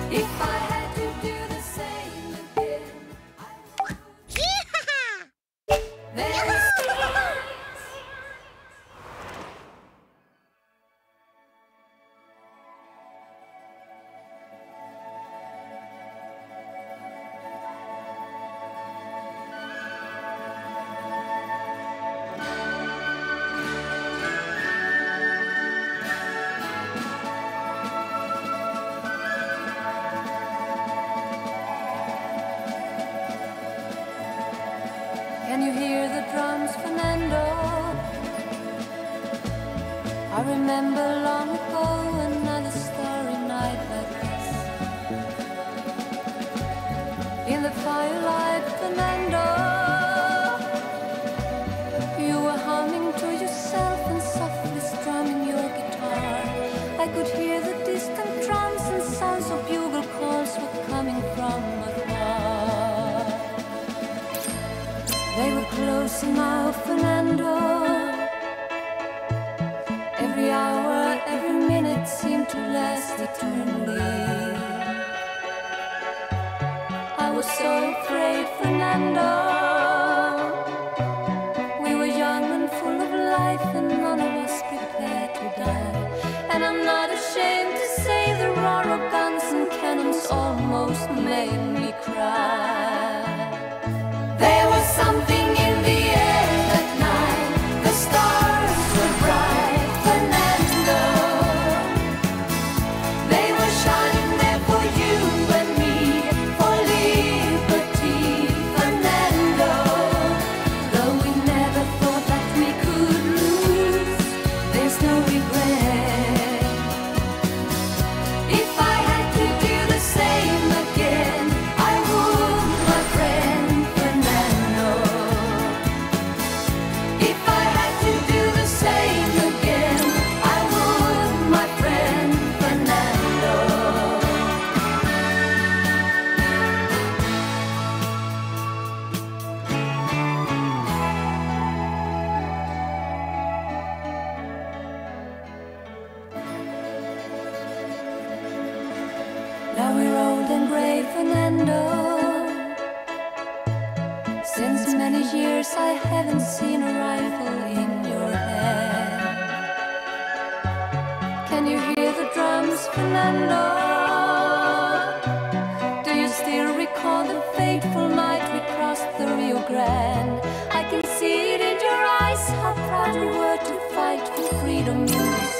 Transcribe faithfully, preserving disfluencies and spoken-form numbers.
If I had to do the same again, I would. There was Can you hear the drums, Fernando? I remember long ago another starry night like this. In the firelight, Fernando, you were humming to yourself and softly strumming your guitar. I could hear the distant drums and sounds of bugle calls were coming from afar. They were close now, Fernando. Every hour, every minute seemed to last eternally. I was so afraid, Fernando. We were young and full of life, and none of us prepared to die. And I'm not ashamed to say the roar of guns and cannons almost made me cry. There was something in the air that night. The stars were bright, Fernando. They were shining there for you and me, for liberty, Fernando. Though we never thought that we could lose, there's no regret. If I had to do the same again, I would, my friend. If I had to do the same again, I would, my friend Fernando. Now we're old and grey, Fernando. Since many years I haven't seen a rifle in your hand. Can you hear the drums, Fernando? Do you still recall the fateful night we crossed the Rio Grande? I can see it in your eyes, how proud we were to fight for freedom in this